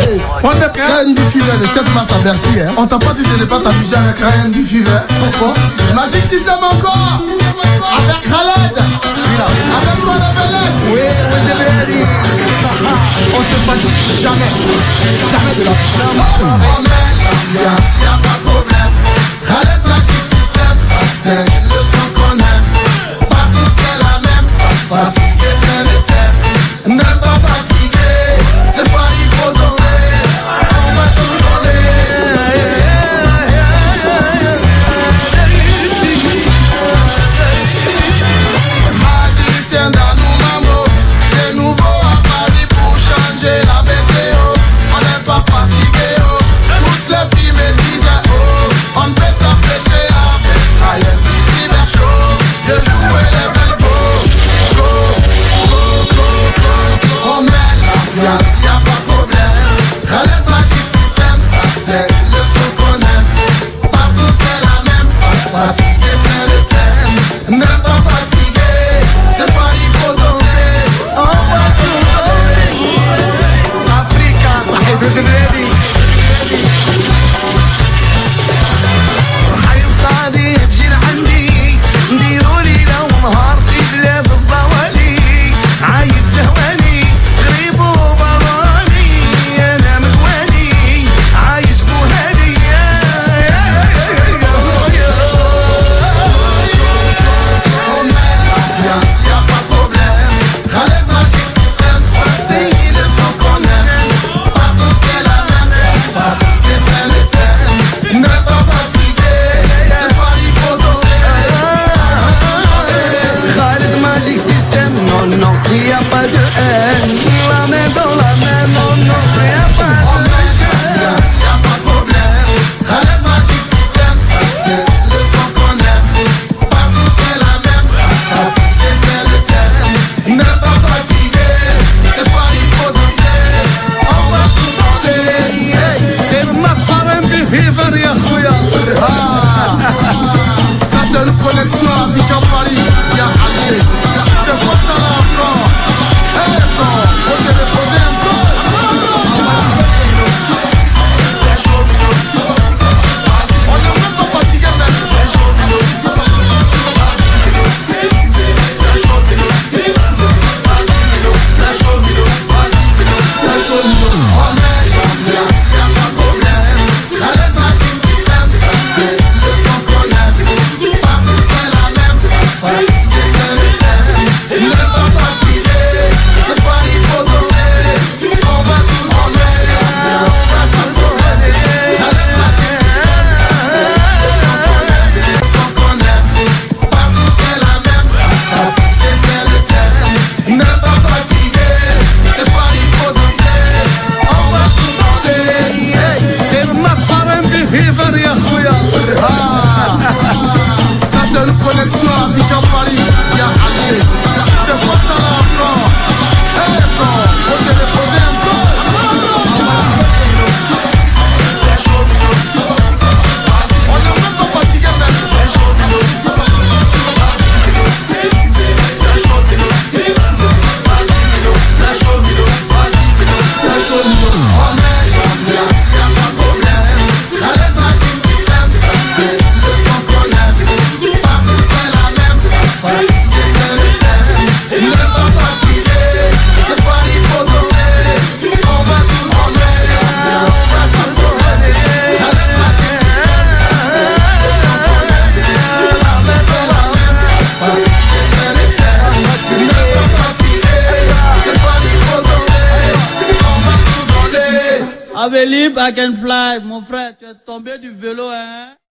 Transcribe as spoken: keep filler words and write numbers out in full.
On est Ryan du Fever de cette place à Bercy. Hein. On t'a pas dit de ne pas t'amuser avec Ryan du Fever. Pourquoi? Magic System encore. Avec Khaled. Je suis là. Avec moi la belette. Oui, oui, on se fatigue jamais. Jamais de la flamme. On met l'ambiance, y'a pas de problème. Khaled Magic System, ça c'est le son qu'on aime. Partout c'est la même. Fatigué c'est le thème. Même pas fatigué. C'est pas il faut danser. On va tout donner. Magicien dans nous mambo. C'est nouveau à Paris pour changer la météo. On n'est pas fatigué oh. Toutes les filles me disaient oh. On peut s'empêcher avec Ryan Fever Show. Je jouais les belles beaux. Go, go, go, go, go. On met l'ambiance, y'a pas de problème. Khaled Magic System, ça c'est le son qu'on aime. Partout c'est la même. Fatigué c'est le thème. Même pas fatigué. C'est pas il faut danser. On va tout donner. Africa, صحيت بلادي. حي وصعدي تجي لعندي. نديرولي لو نهارتي بلاد الضوالي. عايز زهواني غريب وبراني. انا مدواني عايش بوهاني. On met l'ambiance, y'a pas de problème. Khaled Magic System, ça c'est le son qu'on aime. Partout c'est la même. Fatigué c'est le thème. Même pas fatigué. C'est pas il faut danser. Khaled Magic System, non non, y a pas de haine. La main dans la main, non non, y a pas de haine. Y a pas de problème. Khaled Magic System, ça c'est le son qu'on aime. Partout c'est la même. Fatigué c'est le thème. Même pas fatigué. C'est pas il faut danser. On va tout danser. المفخر في فيفر يا خويا. Ça c'est une connexion Abidjan Paris. Y'a Alger. C'est quoi ça là encore? Eh non, faut te reposer un peu. On est même pas fatigué même. On met l'ambiance, y'a pas de problème. Khaled Magic System, ça c'est le son qu'on aime. Partout c'est la même. Fatigué c'est le thème. Même pas fatigué. C'est pas il faut danser. On va tout donner. On va tout donner. Khaled Magic System, le son qu'on aime. Partout c'est la même. Fatigué c'est le thème. Même pas fatigué. C'est pas il faut danser. On va tout danser. المفخر في فيفر يا خويا. Ça c'est une connexion Abidjan Paris. Y'a Alger. C'est quoi ça là encore? Eh non, faut te reposer un peu. On est même pas fatigué même. On met l'ambiance, y'a pas de problème. Khaled Magic System, ça c'est le son qu'on aime. Partout c'est la même. Fatigué c'est le thème. Même pas fatigué. C'est pas il faut danser. On va tout donner. On va tout donner. Khaled Magic System, le son qu'on aime. Partout c'est la même. Fatigué c'est le thème. Même pas fatigué. C'est pas il faut danser. On va tout donner. I believe I can fly, mon frère, tu es tombé du vélo, hein?